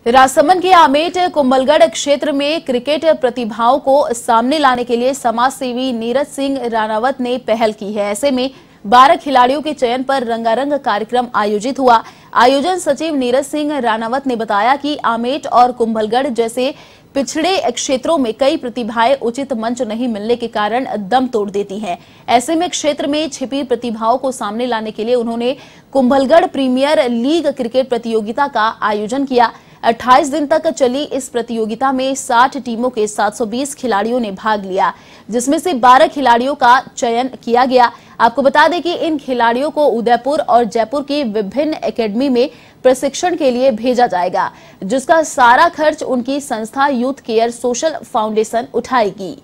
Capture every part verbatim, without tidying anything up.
राजसमंद के आमेट कुंभलगढ़ क्षेत्र में क्रिकेट प्रतिभाओं को सामने लाने के लिए समाज सेवी नीरज सिंह रानावत ने पहल की है। ऐसे में बारह खिलाड़ियों के चयन पर रंगारंग कार्यक्रम आयोजित हुआ। आयोजन सचिव नीरज सिंह रानावत ने बताया कि आमेट और कुंभलगढ़ जैसे पिछड़े क्षेत्रों में कई प्रतिभाएं उचित मंच नहीं मिलने के कारण दम तोड़ देती हैं। ऐसे में क्षेत्र में छिपी प्रतिभाओं को सामने लाने के लिए उन्होंने कुंभलगढ़ प्रीमियर लीग क्रिकेट प्रतियोगिता का आयोजन किया। अट्ठाईस दिन तक चली इस प्रतियोगिता में साठ टीमों के सात सौ बीस खिलाड़ियों ने भाग लिया, जिसमें से बारह खिलाड़ियों का चयन किया गया। आपको बता दें कि इन खिलाड़ियों को उदयपुर और जयपुर की विभिन्न एकेडमी में प्रशिक्षण के लिए भेजा जाएगा, जिसका सारा खर्च उनकी संस्था यूथ केयर सोशल फाउंडेशन उठाएगी।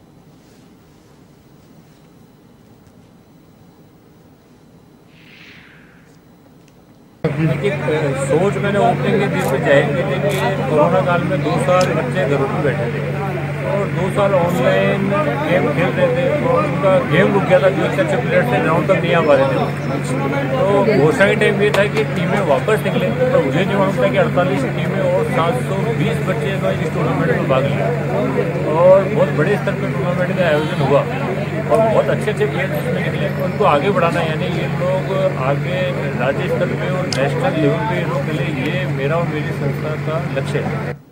देखिए, सोच मैंने ओपनिंग के बीच में जाहिर की थी कि कोरोना काल में दो साल बच्चे घरों में बैठे थे और दो साल ऑनलाइन गेम खेल रहे थे और उनका गेम रुक गया था। जो अच्छे अच्छे प्लेयर थे ग्राउंड तक नहीं आ पा रहे थे, तो घोषणा के टाइम ये था कि टीमें वापस निकले। तो मुझे नहीं मालूम था कि अड़तालीस टीमें और सात सौ बीस बच्चे का इस टूर्नामेंट में भाग लिया और बहुत बड़े स्तर पर टूर्नामेंट का आयोजन हुआ और बहुत अच्छे अच्छे प्लेयर जिसमें निकले। उनको आगे बढ़ाना, यानी ये लोग आगे राज्य स्तर पे और नेशनल लेवल पे ये लोग खेले, ये मेरा और मेरी संस्था का लक्ष्य है।